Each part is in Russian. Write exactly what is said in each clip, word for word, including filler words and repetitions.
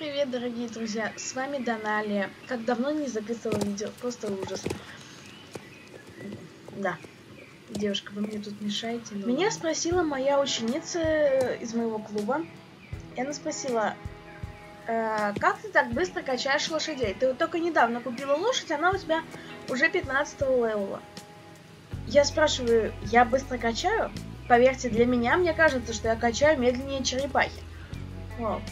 привет, дорогие друзья, с вами Доналия. Как давно не записывала видео, просто ужас. Да, девушка, вы мне тут мешаете. Но... Меня спросила моя ученица из моего клуба, и она спросила, э, как ты так быстро качаешь лошадей? Ты вот только недавно купила лошадь, она у тебя уже пятнадцатого левела. Я спрашиваю, я быстро качаю? Поверьте, для меня, мне кажется, что я качаю медленнее черепахи. Вау.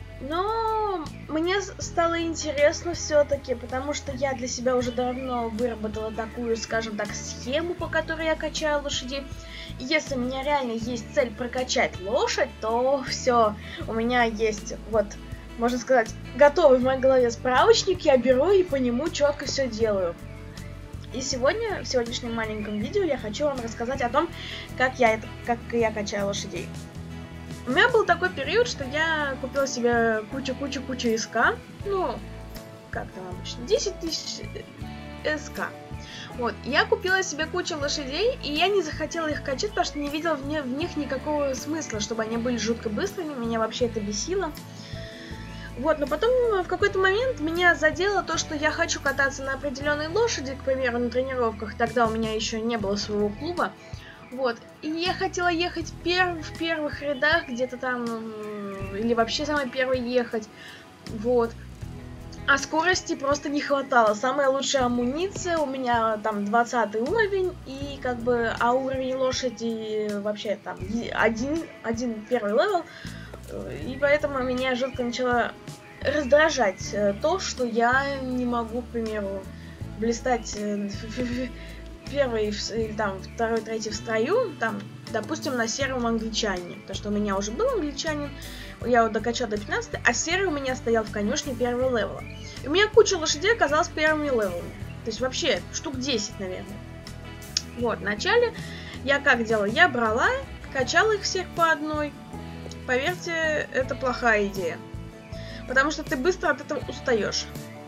Но мне стало интересно все-таки, потому что я для себя уже давно выработала такую, скажем так, схему, по которой я качаю лошадей. И если у меня реально есть цель прокачать лошадь, то все, у меня есть, вот, можно сказать, готовый в моей голове справочник, я беру и по нему четко все делаю. И сегодня, в сегодняшнем маленьком видео, я хочу вам рассказать о том, как я, это, как я качаю лошадей. У меня был такой период, что я купила себе кучу-кучу-кучу СК, ну, как там обычно, десять тысяч СК. Вот, я купила себе кучу лошадей, и я не захотела их качать, потому что не видела в, не, в них никакого смысла, чтобы они были жутко быстрыми, меня вообще это бесило. Вот, но потом в какой-то момент меня задело то, что я хочу кататься на определенной лошади, к примеру, на тренировках, тогда у меня еще не было своего клуба. Вот, и я хотела ехать пер в первых рядах, где-то там, или вообще самой первой ехать, вот. А скорости просто не хватало. Самая лучшая амуниция у меня там двадцатый уровень, и как бы, а уровень лошади вообще там один, один первый левел, и поэтому меня жутко начало раздражать то, что я не могу, к примеру, блистать первый, или там второй, третий в строю, там, допустим, на сером англичанине, потому что у меня уже был англичанин, я его докачал до пятнадцати, а серый у меня стоял в конюшне первого левела. И у меня куча лошадей оказалась первыми левелами, то есть вообще штук десять, наверное. Вот, вначале я как делала? Я брала, качала их всех по одной. Поверьте, это плохая идея, потому что ты быстро от этого устаешь.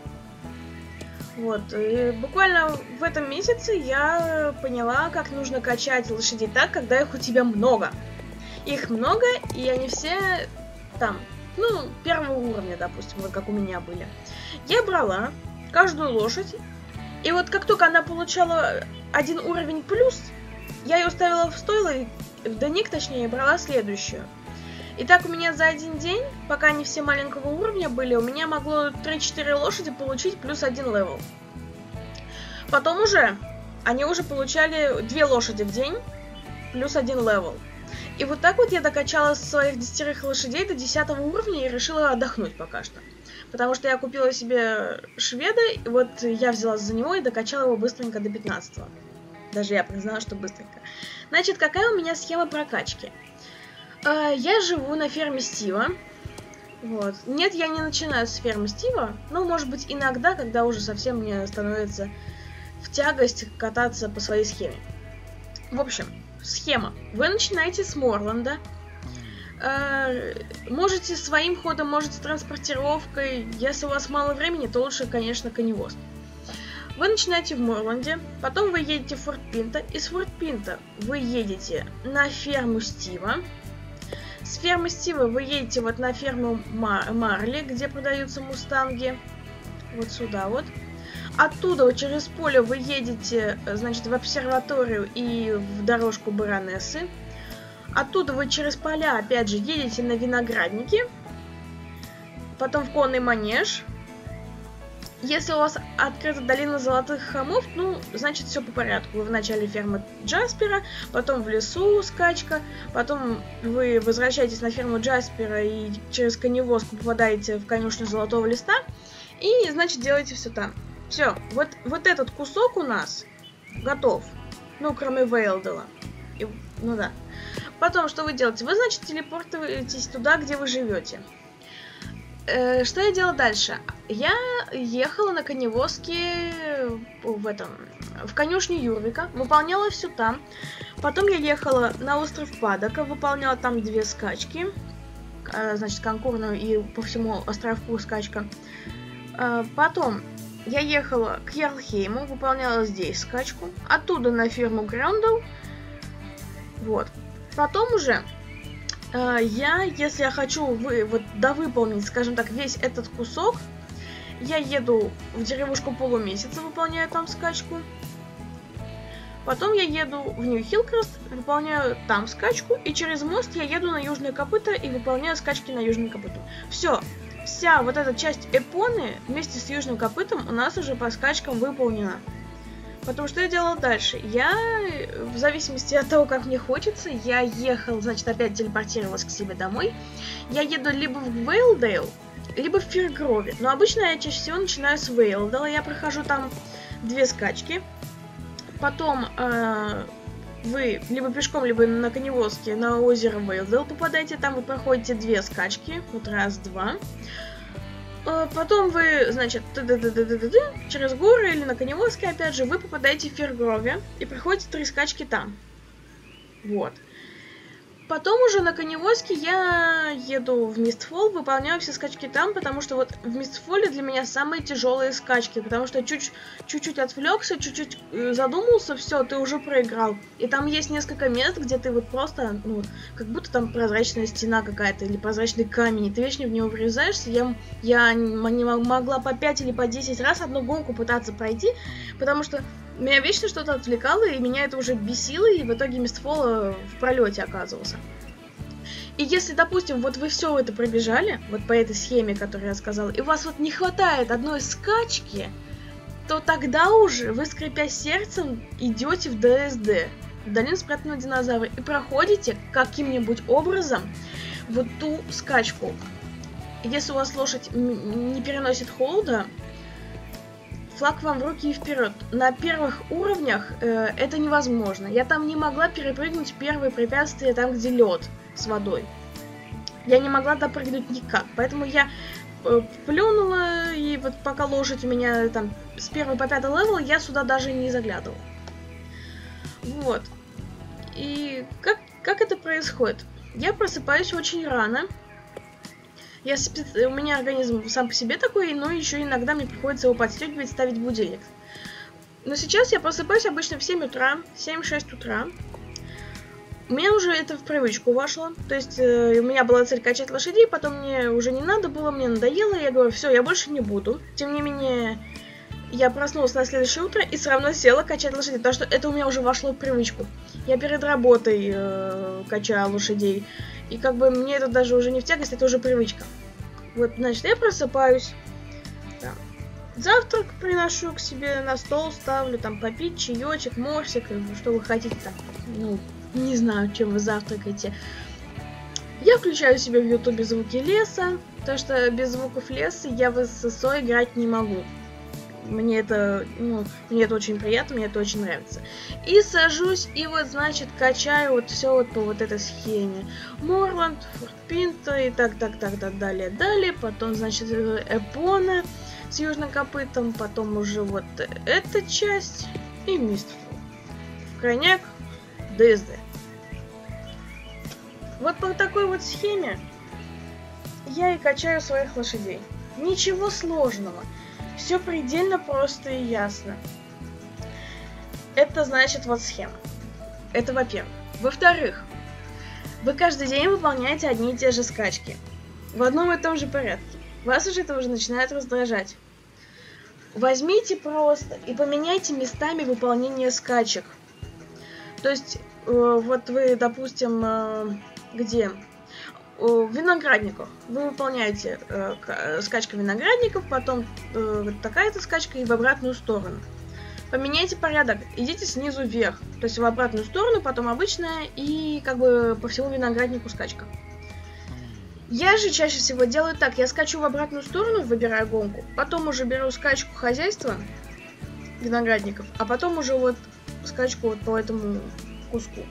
Вот, и буквально в этом месяце я поняла, как нужно качать лошадей так, когда их у тебя много. Их много, и они все там, ну, первого уровня, допустим, вот как у меня были. Я брала каждую лошадь, и вот как только она получала один уровень плюс, я ее ставила в стойло, и в дневник, точнее, брала следующую. И так у меня за один день, пока они все маленького уровня были, у меня могло три-четыре лошади получить плюс один левел. Потом уже, они уже получали две лошади в день, плюс один левел. И вот так вот я докачала своих десятерых лошадей до десятого уровня и решила отдохнуть пока что. Потому что я купила себе шведа, и вот я взялась за него и докачала его быстренько до пятнадцатого. Даже я признала, что быстренько. Значит, какая у меня схема прокачки? Я живу на ферме Стива. Вот. Нет, я не начинаю с фермы Стива, но, может быть, иногда, когда уже совсем мне становится в тягость кататься по своей схеме. В общем, схема. Вы начинаете с Морланда. Можете своим ходом, можете транспортировкой. Если у вас мало времени, то лучше, конечно, коневоз. Вы начинаете в Морланде, потом вы едете в Форт Пинта. Из Форт Пинта вы едете на ферму Стива. С фермы Стива вы едете вот на ферму Мар Марли, где продаются мустанги. Вот сюда вот. Оттуда вот через поле вы едете, значит, в обсерваторию и в дорожку Баронессы. Оттуда вы через поля, опять же, едете на виноградники. Потом в конный манеж. Если у вас открыта долина Золотых Холмов, ну, значит, все по порядку. Вы в начале фермы Джаспера, потом в лесу скачка, потом вы возвращаетесь на ферму Джаспера и через коневозку попадаете в конюшню Золотого Листа, и, значит, делаете все там. Все, вот, вот этот кусок у нас готов. Ну, кроме Вейлдела. И, ну да. Потом, что вы делаете? Вы, значит, телепортируетесь туда, где вы живете. Что я делала дальше? Я ехала на коневозке в этом, в конюшне Юрвика, выполняла все там. Потом я ехала на остров Падока, выполняла там две скачки, значит, конкурную и по всему островку скачка. Потом я ехала к Ярлхейму, выполняла здесь скачку, оттуда на ферму Граундл. Вот. Потом уже Я, если я хочу вы, вот, довыполнить, скажем так, весь этот кусок, я еду в деревушку полумесяца, выполняю там скачку. Потом я еду в Нью-Хиллкрест, выполняю там скачку, и через мост я еду на Южное Копыто и выполняю скачки на Южное Копыто. Все, вся вот эта часть Эпоны вместе с Южным Копытом у нас уже по скачкам выполнена. Потому что я делала дальше? Я, в зависимости от того, как мне хочется, я ехал, значит, опять телепортировалась к себе домой. Я еду либо в Вейлдейл, либо в Фиргрове. Но обычно я чаще всего начинаю с Вейлдейла, я прохожу там две скачки. Потом э, вы либо пешком, либо на коневозке на озеро Вейлдейл попадаете, там вы проходите две скачки, вот раз, два. Э, потом вы, значит, через горы или на коневозке, опять же, вы попадаете в Фиргрове и проходите три скачки там. Вот. Потом уже на коневозке я еду в Мистфол, выполняю все скачки там, потому что вот в Мистфоле для меня самые тяжелые скачки, потому что чуть-чуть отвлекся, чуть-чуть задумался, все, ты уже проиграл. И там есть несколько мест, где ты вот просто, ну, как будто там прозрачная стена какая-то или прозрачный камень, и ты вечно в него врезаешься. Я, я не могла по пять или по десять раз одну гонку пытаться пройти, потому что меня вечно что-то отвлекало, и меня это уже бесило, и в итоге Мистфол в пролете оказывался. И если, допустим, вот вы все это пробежали, вот по этой схеме, которую я сказала, и у вас вот не хватает одной скачки, то тогда уже вы, скрипя сердцем, идете в ДСД, в Долину спрятанного динозавра, и проходите каким-нибудь образом вот ту скачку. Если у вас лошадь не переносит холода, флаг вам в руки и вперед. На первых уровнях э, это невозможно. Я там не могла перепрыгнуть первые препятствия там, где лед с водой. Я не могла допрыгнуть никак. Поэтому я э, плюнула, и вот пока лошадь у меня там с первого по пятый левел, я сюда даже не заглядывала. Вот. И как, как это происходит? Я просыпаюсь очень рано. Я спец... У меня организм сам по себе такой, но еще иногда мне приходится его подстегивать, ставить будильник. Но сейчас я просыпаюсь обычно в семь утра, семь-шесть утра. У меня уже это в привычку вошло. То есть э, у меня была цель качать лошадей, потом мне уже не надо было, мне надоело, и я говорю, все, я больше не буду. Тем не менее, я проснулась на следующее утро и все равно села качать лошадей, потому что это у меня уже вошло в привычку. Я перед работой э, качаю лошадей. И как бы мне это даже уже не в тягость, это уже привычка. Вот, значит, я просыпаюсь. Да. Завтрак приношу к себе на стол, ставлю там попить, чаечек, морсик, что вы хотите там. Ну, не знаю, чем вы завтракаете. Я включаю себе в ютубе звуки леса, потому что без звуков леса я в эс эс о играть не могу. Мне это, ну, мне это очень приятно, мне это очень нравится. И сажусь, и вот, значит, качаю вот все вот по вот этой схеме. Морланд, Форт Пинто, и так, так, так, так, далее, далее. Потом, значит, Эпона с Южным Копытом, потом уже вот эта часть и Мистфол. В крайняк ДСД. Вот по такой вот схеме я и качаю своих лошадей. Ничего сложного. Все предельно просто и ясно. Это значит вот схема. Это во-первых. Во-вторых, вы каждый день выполняете одни и те же скачки. В одном и том же порядке. Вас уже это уже начинает раздражать. Возьмите просто и поменяйте местами выполнения скачек. То есть, э, вот вы, допустим, э, где... В виноградниках вы выполняете э, скачку виноградников, потом э, вот такая-то скачка и в обратную сторону. Поменяйте порядок, идите снизу вверх, то есть в обратную сторону, потом обычная и как бы по всему винограднику скачка. Я же чаще всего делаю так, я скачу в обратную сторону, выбираю гонку, потом уже беру скачку хозяйства виноградников, а потом уже вот скачку вот по этому куску.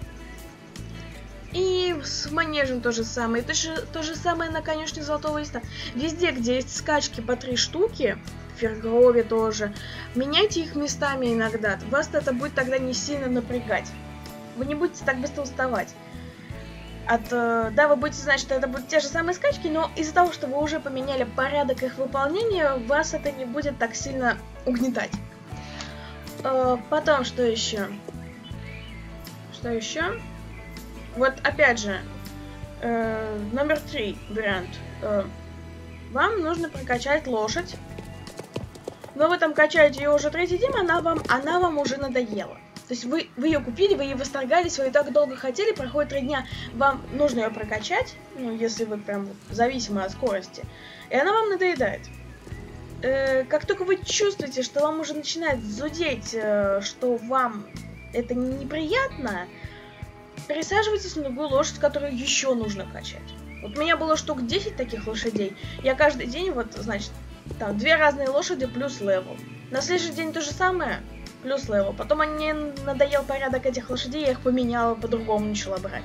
И с манежем то же самое. То же, то же самое на конюшне Золотого Листа. Везде, где есть скачки по три штуки, в Фиргрове тоже, меняйте их местами иногда. Вас это будет тогда не сильно напрягать. Вы не будете так быстро уставать. От, да, вы будете знать, что это будут те же самые скачки, но из-за того, что вы уже поменяли порядок их выполнения, вас это не будет так сильно угнетать. Потом, что еще? Что еще? Вот опять же, Э, номер три вариант. Э, вам нужно прокачать лошадь. Но вы там качаете ее уже третий день, она вам, она вам уже надоела. То есть вы, вы ее купили, вы ее восторгались, вы ее так долго хотели, проходит три дня, вам нужно ее прокачать, ну, если вы прям зависимы от скорости, и она вам надоедает. Э, как только вы чувствуете, что вам уже начинает зудеть, э, что вам это неприятно, пересаживайтесь на другую лошадь, которую еще нужно качать. Вот у меня было штук десять таких лошадей, я каждый день, вот, значит, там, две разные лошади плюс левел. На следующий день то же самое, плюс левел. Потом мне надоел порядок этих лошадей, я их поменяла, по-другому начала брать.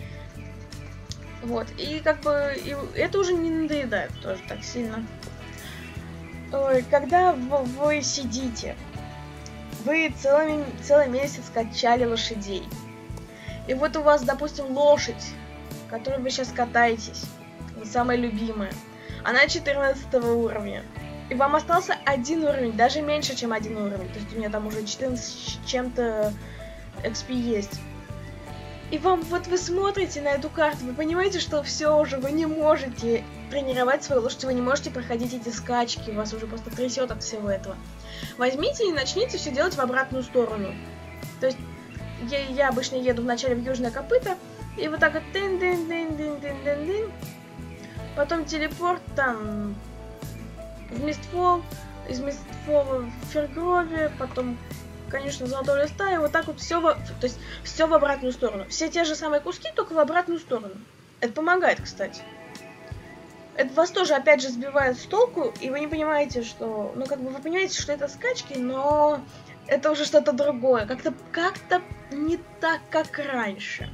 Вот, и как бы, и это уже не надоедает тоже так сильно. Ой, когда вы, вы сидите, вы целый, целый месяц качали лошадей. И вот у вас, допустим, лошадь, которой вы сейчас катаетесь, самая любимая, она четырнадцатого уровня. И вам остался один уровень, даже меньше, чем один уровень. То есть у меня там уже четырнадцать с чем-то экс пи есть. И вам, вот вы смотрите на эту карту, вы понимаете, что все уже, вы не можете тренировать свою лошадь, вы не можете проходить эти скачки, вас уже просто трясет от всего этого. Возьмите и начните все делать в обратную сторону. То есть я, я обычно еду вначале в южное копыто, и вот так вот тын-дын-дын-дын-дын-дын-дын. Потом телепорт там в Мистфол, из Мистфола в Фергрове, потом, конечно, Золотого Листа, и вот так вот все, то есть все в обратную сторону. Все те же самые куски, только в обратную сторону. Это помогает, кстати. Это вас тоже, опять же, сбивает с толку, и вы не понимаете, что, ну, как бы вы понимаете, что это скачки, но это уже что-то другое, как-то, как-то не так, как раньше.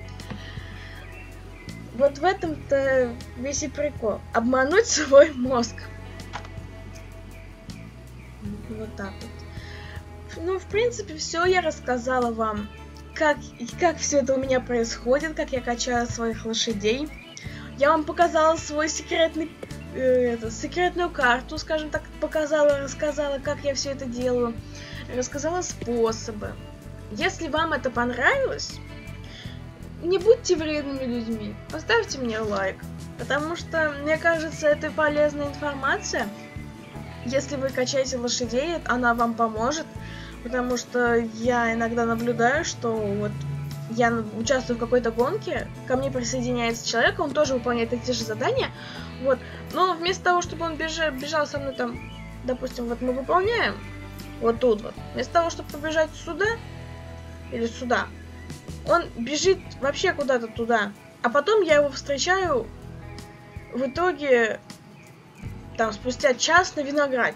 Вот в этом-то весь и прикол. Обмануть свой мозг. Вот так вот. Ну, в принципе, все я рассказала вам. Как, как все это у меня происходит, как я качаю своих лошадей. Я вам показала свой секретный, э, это, секретную карту, скажем так, показала, рассказала, как я все это делаю. Рассказала способы. Если вам это понравилось, не будьте вредными людьми, поставьте мне лайк, потому что, мне кажется, это полезная информация. Если вы качаете лошадей, она вам поможет, потому что я иногда наблюдаю, что вот я участвую в какой-то гонке, ко мне присоединяется человек, он тоже выполняет эти же задания, вот, но вместо того, чтобы он бежал, бежал со мной там, допустим, вот мы выполняем, вот тут вот, вместо того, чтобы побежать сюда или сюда, он бежит вообще куда-то туда, а потом я его встречаю в итоге там спустя час на винограднику.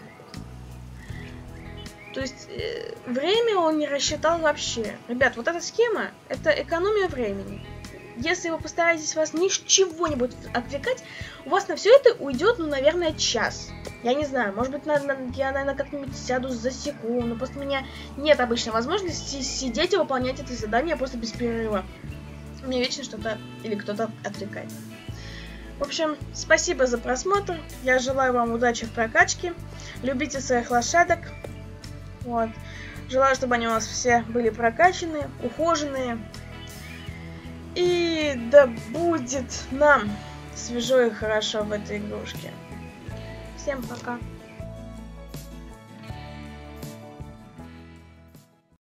То есть э, время он не рассчитал вообще. Ребят, вот эта схема, это экономия времени. Если вы постараетесь вас ни с чего-нибудь отвлекать, у вас на все это уйдет, ну, наверное, час. Я не знаю, может быть, на, на, я, наверное, как-нибудь сяду за секунду, но просто у меня нет обычной возможности сидеть и выполнять это задание просто без перерыва. Мне вечно что-то или кто-то отвлекает. В общем, спасибо за просмотр. Я желаю вам удачи в прокачке. Любите своих лошадок. Вот. Желаю, чтобы они у вас все были прокачаны, ухоженные. И да будет нам свежо и хорошо в этой игрушке. Всем пока.